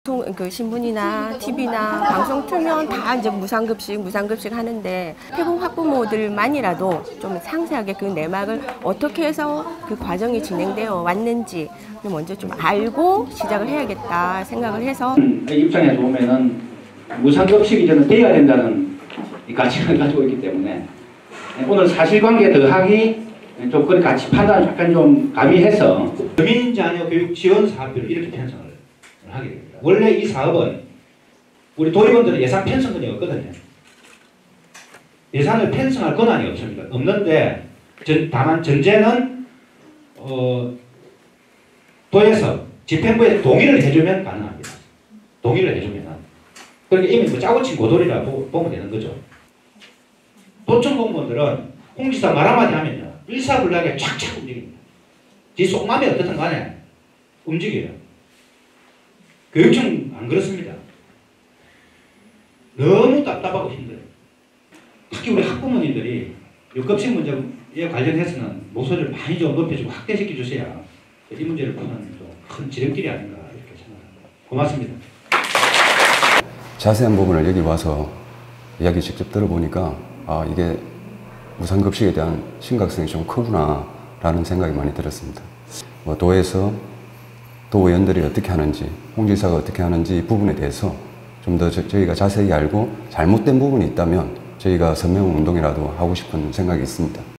그 신문이나 TV나 방송 틀면 다 이제 무상급식 하는데 태국 학부모들만이라도 좀 상세하게 그 내막을 어떻게 해서 그 과정이 진행되어 왔는지 먼저 좀 알고 시작을 해야겠다 생각을 해서 입장에서 보면은 무상급식이 저는 돼야 된다는 가치관을 가지고 있기 때문에 오늘 사실관계 더하기 좀 그런 가치 판단을 약간 좀 가미해서 저민자녀 교육 지원 사업비를 이렇게 편성을 하게 됩니다. 원래 이 사업은 우리 도의원들은 예산 편성권이 없거든요. 예산을 편성할 권한이 없습니다. 없는데 다만 전제는 도에서 집행부에 동의를 해주면 가능합니다. 동의를 해주면. 그러니까 이미 뭐 짜고 친 고돌이라 보면 되는 거죠. 도청 공무원들은 홍지사 말 한마디 하면요. 일사불란하게 촥촥 움직입니다. 지 속마음이 어떻든 간에 움직여요. 교육청 안 그렇습니다. 너무 답답하고 힘들어요. 특히 우리 학부모님들이 육급식 문제에 관련해서는 목소리를 많이 좀 높여주고 확대시켜 주셔야 이 문제를 푸는 큰 지름길이 아닌가 이렇게 생각합니다. 고맙습니다. 자세한 부분을 여기 와서 이야기 직접 들어보니까 이게 무상급식에 대한 심각성이 좀 크구나 라는 생각이 많이 들었습니다. 도에서 도의원들이 어떻게 하는지, 홍 지사가 어떻게 하는지 이 부분에 대해서 좀 더 저희가 자세히 알고 잘못된 부분이 있다면 저희가 서명 운동이라도 하고 싶은 생각이 있습니다.